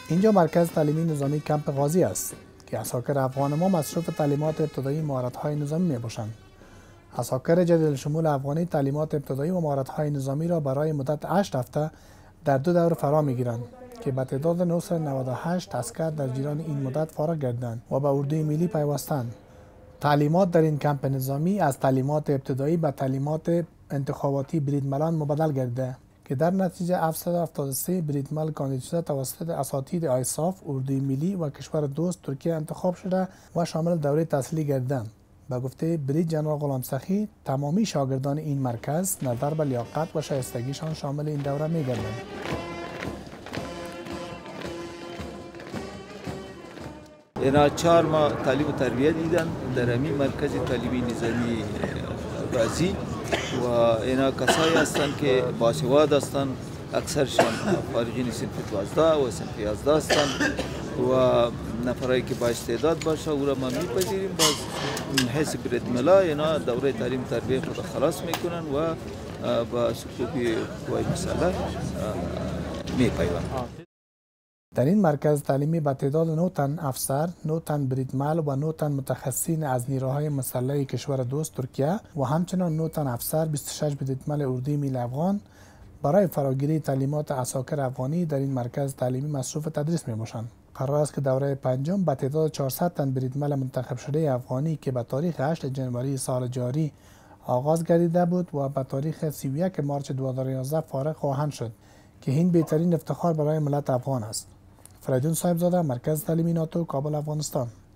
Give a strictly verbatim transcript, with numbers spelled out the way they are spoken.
اینجا مرکز تعلیمی نظامی کمپ غازی است که عساکر افغان ما مصروف تعلیمات ابتدایی مهارت‌های نظامی می‌باشند. عساکر جدید شمول افغانی تعلیمات ابتدایی و مهارت‌های نظامی را برای مدت هشت هفته در دو دور فرا می‌گیرند که به تعداد نهصد و نود و هشت عسکر در جریان این مدت فارغ گردند و به اردوی ملی پیوستند. تعلیمات در این کمپ نظامی از تعلیمات ابتدایی به تعلیمات انتخاباتی بریدملان مبدل گردیده که در نتیجه هفتصد و هفتاد و سه بریدمل کاندید شده توسط اساتید آیساف، اردوی ملی و کشور دوست ترکیه انتخاب شده و شامل دوره تحصیلی گردیدند. به گفته برید جنرال غلام سخی، تمامی شاگردان این مرکز نظر به لیاقت و شایستگیشان شامل این دوره می‌گردند. اینا چهار ماه تعلیم و تربیت دیدن در همین مرکز تعلیمی نظامی غازی و اینا کسایی هستند که باسواد هستند، اکثرشان فارغین صنف دوازده و صنف یازده هستند و نفرایی که با استعداد باشه او را ما میپذیریم. باز من حیث بریدملا اینا دوره تعلیم و تربیت خود خلاص میکنن و با صفوف قوای مسلح میپیوند. در این مرکز تعلیمی به تعداد نه تن افسر، نه تن بریدمل و نه تن متخصصین از نیروهای مسلح کشور دوست ترکیه و همچنان نه تن افسر، بیست و شش بریدمل اردوی ملی افغان برای فراگیری تعلیمات عساکر افغانی در این مرکز تعلیمی مصروف تدریس می باشند. قرار است که دوره پنجم به تعداد چهارصد تن بریدمل منتخب شده افغانی که به تاریخ هشتم ژانویه سال جاری آغاز گردیده بود و به تاریخ سی و یکم مارس دو هزار و یازده فارغ خواهند شد که این بهترین افتخار برای ملت افغان است. فریدون صاحبزاده، مرکز تعلیمی ناتو، کابل، افغانستان.